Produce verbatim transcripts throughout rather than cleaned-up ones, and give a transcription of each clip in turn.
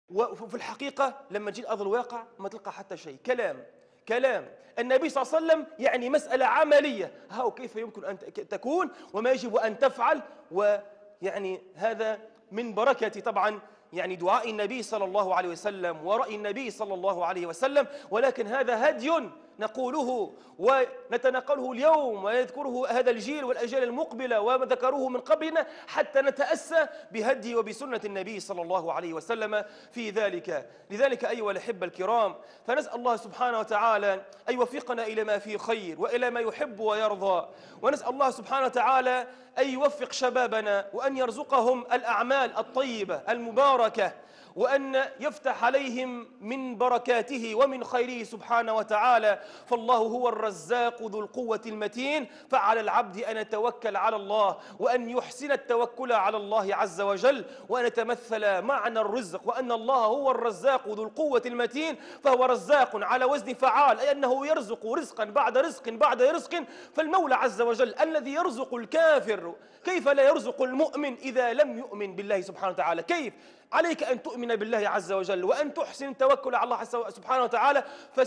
وفي الحقيقة لما تجي أرض الواقع ما تلقى حتى شيء، كلام كلام. النبي صلى الله عليه وسلم يعني مسألة عملية، هاو كيف يمكن أن تكون وما يجب أن تفعل. ويعني هذا من بركة طبعا يعني دعاء النبي صلى الله عليه وسلم ورأي النبي صلى الله عليه وسلم، ولكن هذا هدي نقوله ونتناقله اليوم ويذكره هذا الجيل والأجيال المقبلة وما ذكروه من قبلنا حتى نتأسى بهدي وبسنة النبي صلى الله عليه وسلم في ذلك. لذلك أيها الأحبة الكرام، فنسأل الله سبحانه وتعالى أن يوفقنا إلى ما فيه خير وإلى ما يحب ويرضى، ونسأل الله سبحانه وتعالى أن يوفق شبابنا وأن يرزقهم الأعمال الطيبة المباركة، وأن يفتح عليهم من بركاته ومن خيره سبحانه وتعالى. فالله هو الرزاق ذو القوة المتين، فعلى العبد أن يتوكل على الله وأن يحسن التوكل على الله عز وجل، وأن يتمثل معنى الرزق وأن الله هو الرزاق ذو القوة المتين، فهو رزاق على وزن فعال، أي أنه يرزق رزقا بعد رزق بعد رزق. فالمولى عز وجل الذي يرزق الكافر كيف لا يرزق المؤمن إذا لم يؤمن بالله سبحانه وتعالى؟ كيف؟ عليك أن تؤمن بالله عز وجل وأن تحسن التوكل على الله سبحانه وتعالى،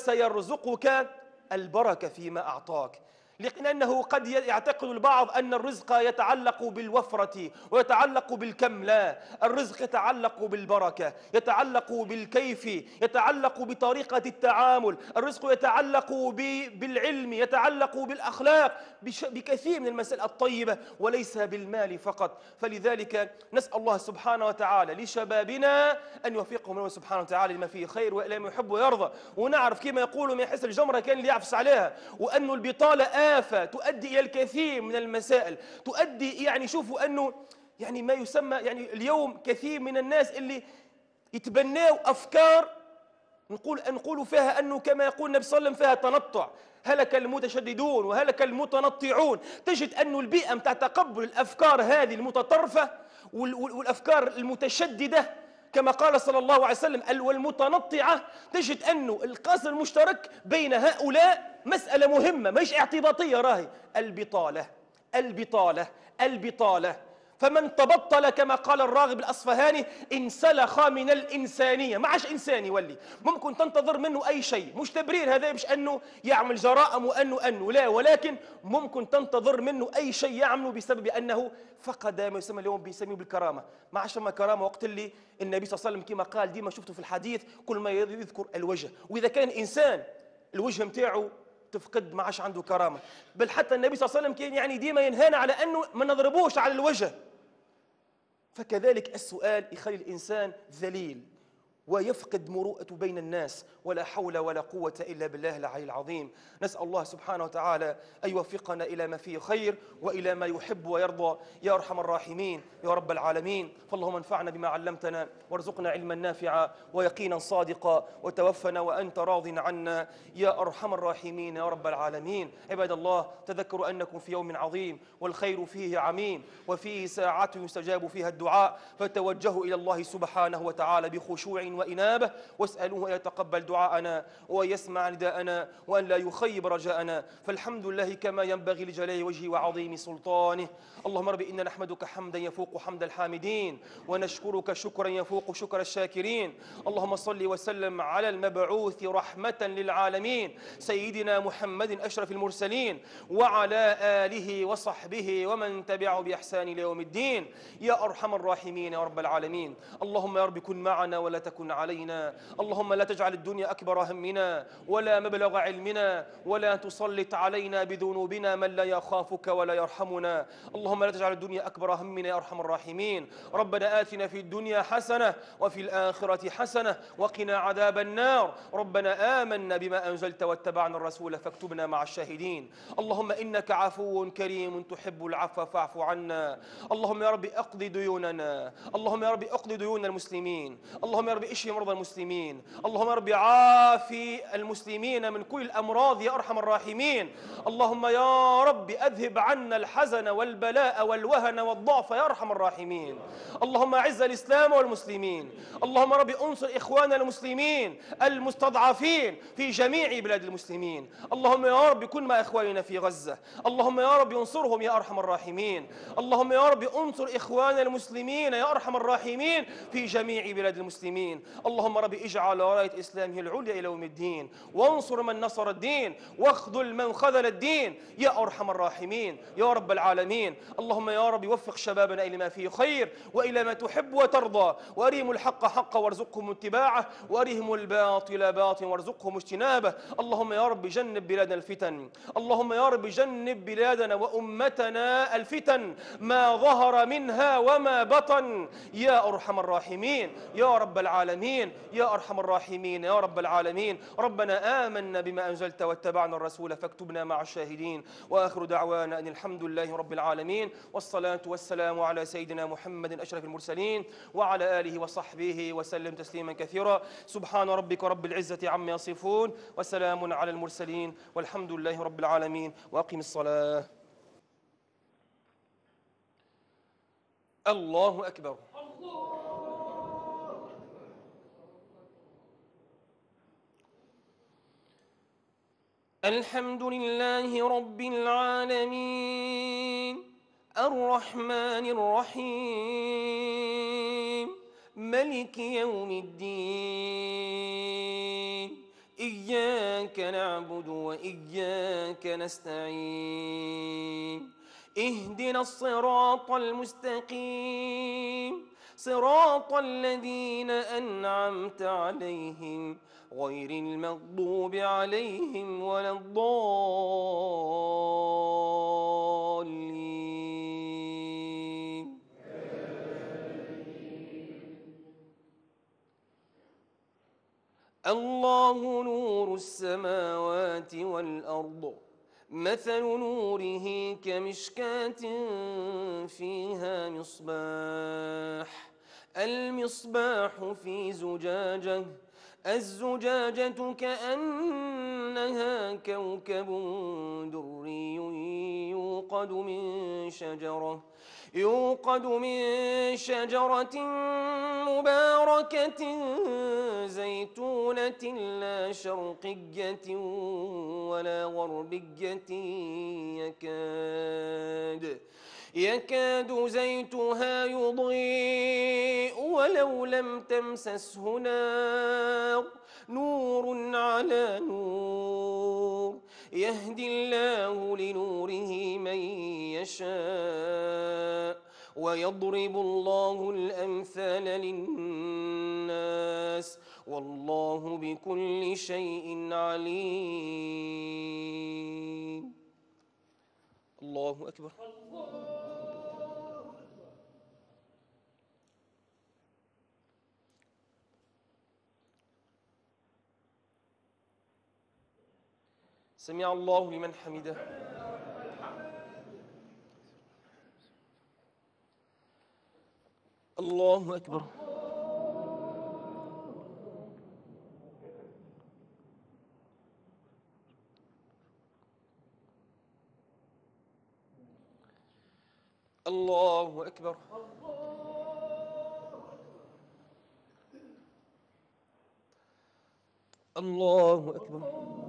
فسيرزقك البركة فيما أعطاك. لأنه قد يعتقد البعض أن الرزق يتعلق بالوفرة ويتعلق بالكم، لا، الرزق يتعلق بالبركة، يتعلق بالكيف، يتعلق بطريقة التعامل، الرزق يتعلق بالعلم، يتعلق بالأخلاق، بكثير من المسائل الطيبة وليس بالمال فقط. فلذلك نسأل الله سبحانه وتعالى لشبابنا أن يوفقهم الله سبحانه وتعالى لما فيه خير وإلى ما يحب ويرضى. ونعرف كما يقولوا من حيث الجمرة كان اللي يعفس عليها، وأن البطالة آفة تؤدي إلى الكثير من المسائل، تؤدي يعني شوفوا أنه يعني ما يسمى يعني اليوم كثير من الناس اللي يتبنوا أفكار نقول نقول فيها أنه كما يقول النبي صلى الله عليه وسلم فيها تنطع، هلك المتشددون وهلك المتنطعون. تجد أنه البيئة متاع تقبل الأفكار هذه المتطرفة والأفكار المتشددة كما قال صلى الله عليه وسلم والمتنطعة، تجد أنه القاسم المشترك بين هؤلاء مسألة مهمة مش اعتباطية، راهي البطالة البطالة البطالة. فمن تبطل كما قال الراغب الأصفهاني انسلخ من الإنسانية، ما عادش إنسان يولي. ممكن تنتظر منه أي شيء، مش تبرير هذا مش أنه يعمل جرائم وأنه أنه لا، ولكن ممكن تنتظر منه أي شيء يعمله بسبب أنه فقد ما يسمى اليوم بيسميه بالكرامة. ما عادش ما كرامة وقت اللي النبي صلى الله عليه وسلم كما قال ديما شفته في الحديث كل ما يذكر الوجه، وإذا كان إنسان الوجه متاعه تفقد ما عادش عنده كرامة. بل حتى النبي صلى الله عليه وسلم كان يعني ديما ينهانا على أنه ما نضربوش على الوجه. فكذلك السؤال يخلي الإنسان ذليل ويفقد مروءته بين الناس، ولا حول ولا قوة إلا بالله العلي العظيم. نسأل الله سبحانه وتعالى أن يوفقنا إلى ما فيه خير وإلى ما يحب ويرضى يا أرحم الراحمين يا رب العالمين. فاللهم انفعنا بما علمتنا وارزقنا علما نافعا ويقينا صادقا وتوفنا وأنت راض عنا يا أرحم الراحمين يا رب العالمين. عباد الله، تذكروا أنكم في يوم عظيم والخير فيه عميم وفيه ساعات يستجاب فيها الدعاء، فتوجهوا إلى الله سبحانه وتعالى بخشوع وإنابة واسألوه أن يتقبل دعاءنا ويسمع نداءنا وأن لا يخيب رجاءنا، فالحمد لله كما ينبغي لجلال وجهه وعظيم سلطانه. اللهم رب إنا نحمدك حمدا يفوق حمد الحامدين ونشكرك شكرا يفوق شكر الشاكرين. اللهم صل وسلم على المبعوث رحمة للعالمين سيدنا محمد أشرف المرسلين وعلى آله وصحبه ومن تبعه بإحسان إلى يوم الدين يا أرحم الراحمين يا رب العالمين. اللهم يا رب كن معنا ولا تكن علينا، اللهم لا تجعل الدنيا أكبر همنا ولا مبلغ علمنا ولا تسلط علينا بذنوبنا من لا يخافك ولا يرحمنا. اللهم لا تجعل الدنيا أكبر همنا يا أرحم الراحمين. ربنا آتنا في الدنيا حسنة وفي الآخرة حسنة وقنا عذاب النار. ربنا آمنا بما أنزلت واتبعنا الرسول فاكتبنا مع الشاهدين. اللهم إنك عفو كريم تحب العفو فاعف عنا. اللهم يا رب اقض ديوننا، اللهم يا رب اقض ديون المسلمين، اللهم يا رب اشف مرضى المسلمين، اللهم يا رب عافي المسلمين من كل الأمراض يا أرحم الراحمين. اللهم يا رب أذهب عنا الحزن والبلاء والوهن والضعف يا أرحم الراحمين. اللهم أعز الإسلام والمسلمين، اللهم رب انصر إخواننا المسلمين المستضعفين في جميع بلاد المسلمين. اللهم يا رب كن مع إخواننا في غزة، اللهم يا رب انصرهم يا أرحم الراحمين. اللهم يا رب انصر إخواننا المسلمين يا أرحم الراحمين في جميع بلاد المسلمين. المسلمين. اللهم رب اجعل راية إسلامه العليا إلى يوم الدين، وانصر من نصر الدين، واخذل من خذل الدين يا أرحم الراحمين يا رب العالمين. اللهم يا رب وفق شبابنا إلى ما فيه خير وإلى ما تحب وترضى، وأريهم الحق حقا وارزقهم اتباعه، وأريهم الباطل باطلا وارزقهم اجتنابه. اللهم يا رب جنب بلادنا الفتن، اللهم يا رب جنب بلادنا وأمتنا الفتن ما ظهر منها وما بطن يا أرحم الراحمين يا رب العالمين يا أرحم الراحمين يا رب العالمين. ربنا آمنا بما أنزلت واتبعنا الرسول فاكتبنا مع الشاهدين. وآخر دعوانا أن الحمد لله رب العالمين، والصلاة والسلام على سيدنا محمد أشرف المرسلين وعلى آله وصحبه وسلم تسليما كثيرا. سبحان ربك رب العزة عما يصفون، وسلام على المرسلين، والحمد لله رب العالمين. وأقم الصلاة. الله أكبر. الحمد لله رب العالمين الرحمن الرحيم ملك يوم الدين. إياك نعبد وإياك نستعين. اهدنا الصراط المستقيم صراط الذين أنعمت عليهم غير المغضوب عليهم ولا الضالين. الله نور السماوات والأرض، مثل نوره كمشكاة فيها مصباح، المصباح في زجاجة، الزجاجة كأنها كوكب دري يوقد من شجرة يوقد من شجرة مباركة زيتونة لا شرقية ولا غربية يكاد يكاد زيتها يضيء ولو لم تمسسه نار، نور على نور، يهدي الله لنوره من يشاء ويضرب الله الأمثال للناس والله بكل شيء عليم. الله أكبر. سمع الله لمن حمده. الله أكبر. الله أكبر. الله أكبر.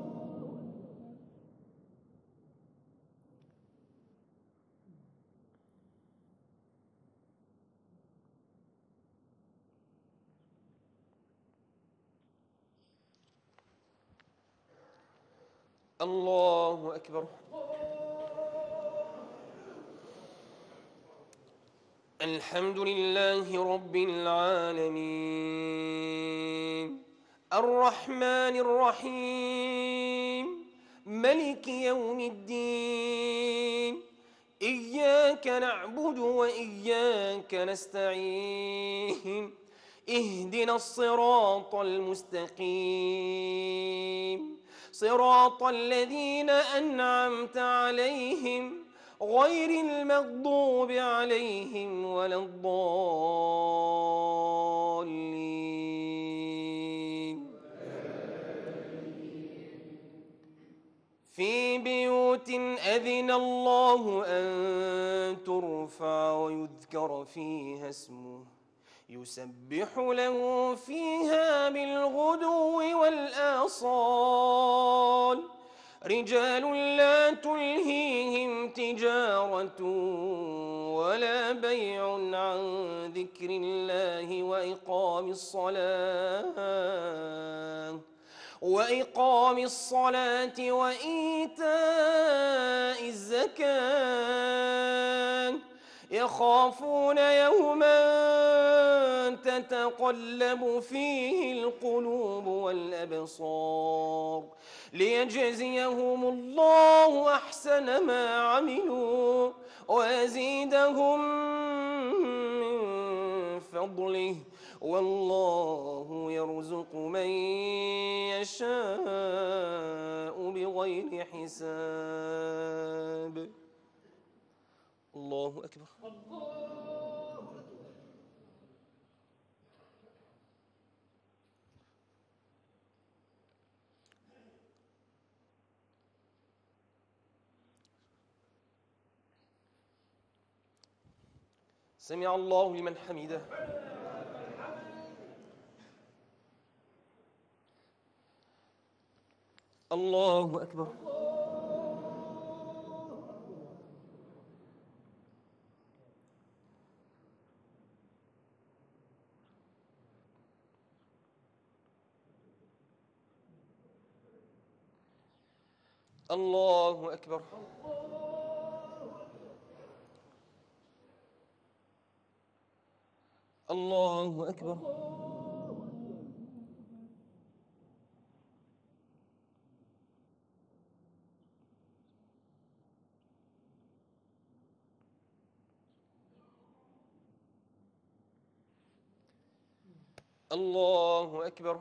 الله أكبر. الحمد لله رب العالمين الرحمن الرحيم ملك يوم الدين. إياك نعبد وإياك نستعين. اهدنا الصراط المستقيم صراط الذين أنعمت عليهم غير المغضوب عليهم ولا الضالين. في بيوت أذن الله أن ترفع ويذكر فيها اسمه يسبح له فيها بالغدو والآصال رجال لا تلهيهم تجارة ولا بيع عن ذكر الله وإقام الصلاة وإقام الصلاة وإيتاء الزكاة يخافون يوما تتقلب فيه القلوب والأبصار ليجزيهم الله أحسن ما عملوا ويزيدهم من فضله والله يرزق من يشاء بغير حساب. الله أكبر. سمع الله لمن حمده. الله أكبر. الله أكبر. الله أكبر. الله أكبر.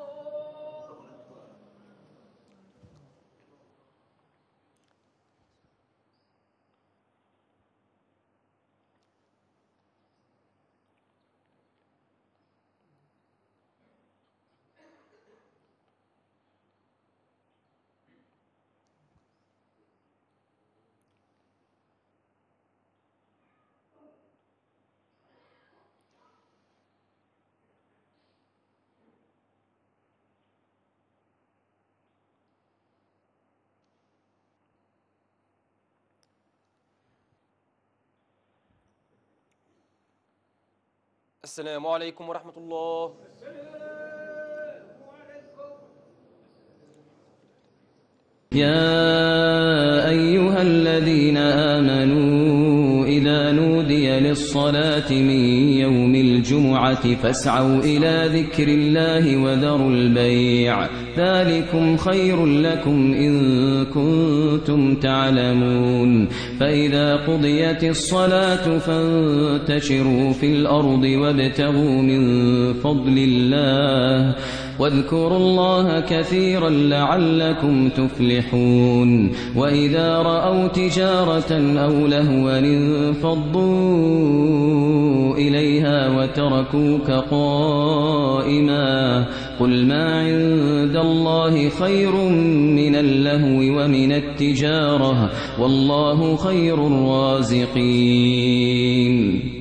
السلام عليكم ورحمة الله. يا أيها الذين آمنوا إذا نودي للصلاة من يوم الجمعة فاسعوا إلى ذكر الله وذروا البيع ذلكم خير لكم إن كنتم تعلمون. فإذا قضيت الصلاة فانتشروا في الأرض وابتغوا من فضل الله واذكروا الله كثيرا لعلكم تفلحون. وإذا رأوا تجارة أو لهوا انفضوا إليها وتركوك قائما قل ما عند الله خير من اللهو ومن التجارة والله خير الرازقين.